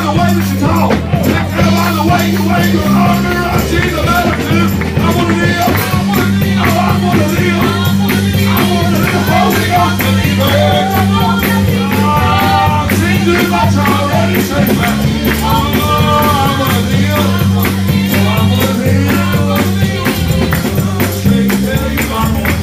the way that you talk. I care by the way you wave your arm around. She's a better too. I wanna live. Oh, I wanna live. I wanna live holy God to me, baby. Sing too much already, sing back. Oh, I wanna live. Oh, I wanna live. Sing, tell you I wanna live.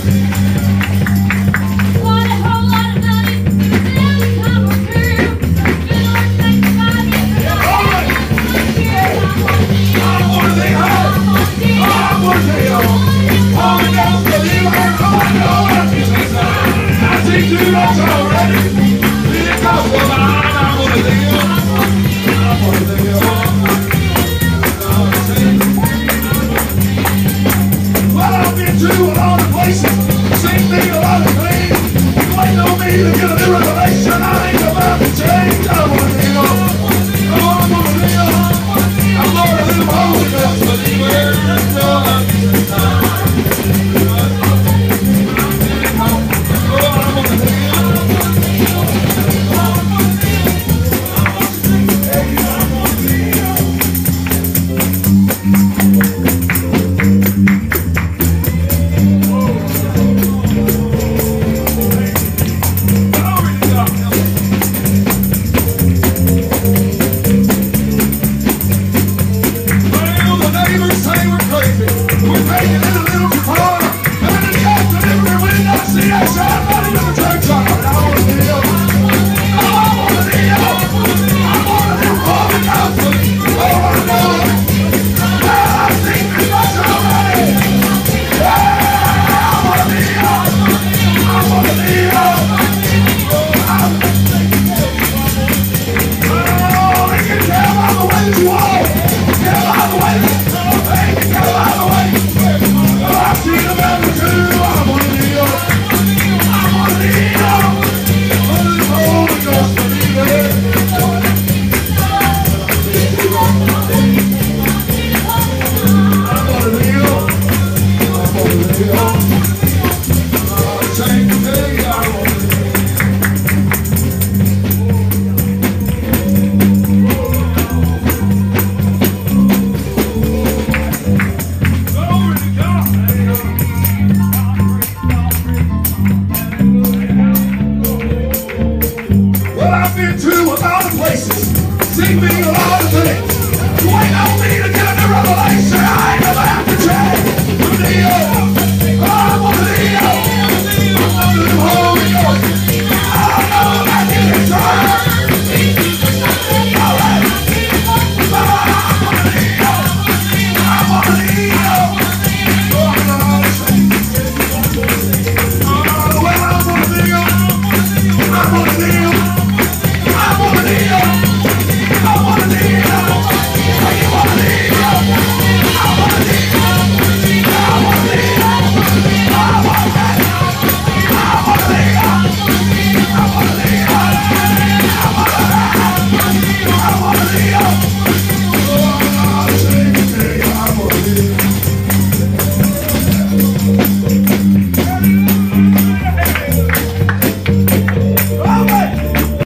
Sing me a lot of things. You ain't on me to get a new revelation. I ain't a man.